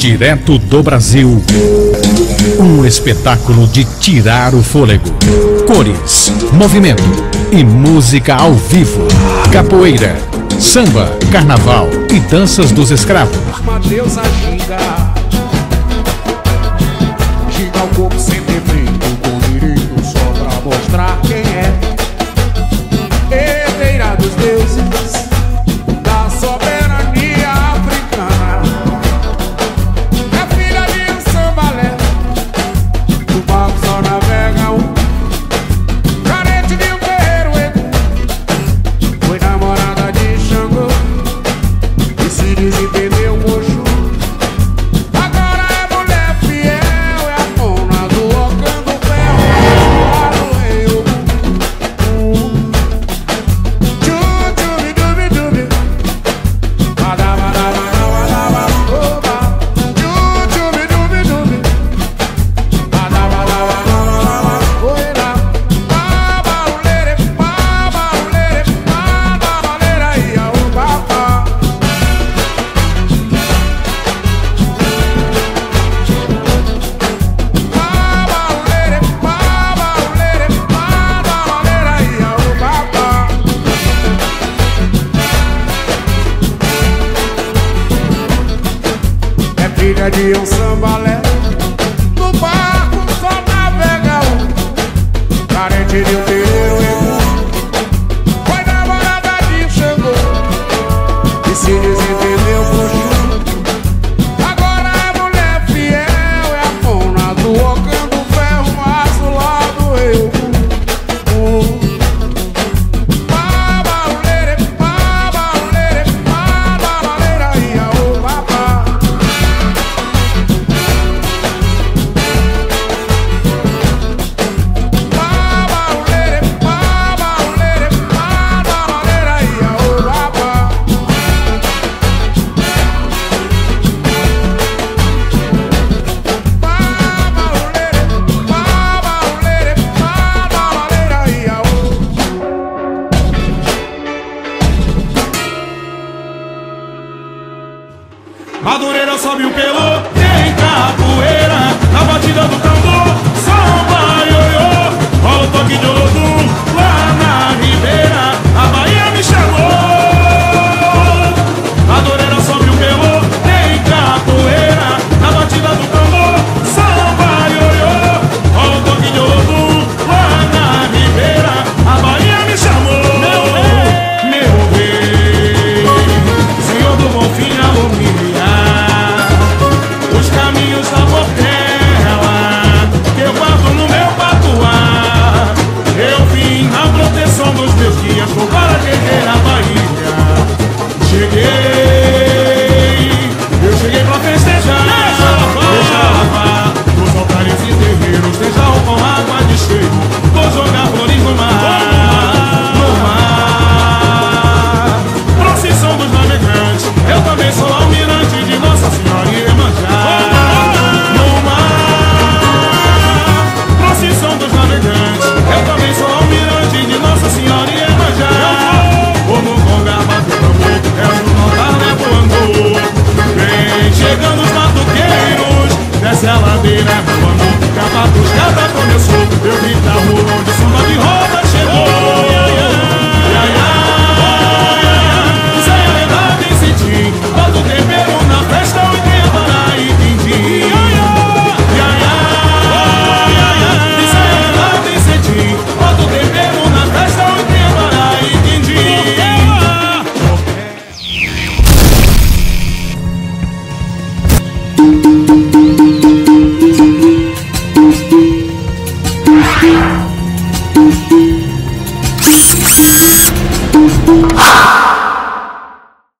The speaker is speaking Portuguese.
Direto do Brasil, um espetáculo de tirar o fôlego. Cores, movimento e música ao vivo. Capoeira, samba, carnaval e danças dos escravos. Uma deusa ginga, ginga o corpo sem defeito, com direito só pra mostrar quem é. Herdeira dos deuses, da soberania africana. É filha de um sambalé, do barco só navega um. Carente de um guerreiro Egum, foi namorada de Xangô e se desentendeu com Oxum. Agora é mulher fiel, é a dona do Ocando-Fel, lá no rei Ogum. Tchu-tchu-bi-du-bi-du-bi, badabadabadabadaba-oba. Tchu-tchu-bi-du-bi-du-bi, badabadabadabadaba-oela. Babalulere, babalulere, babalulera, ia-o-ba-ba. Babalulere, babalulere, babalulera, ia-o-ba-ba. É filha de um sambalé,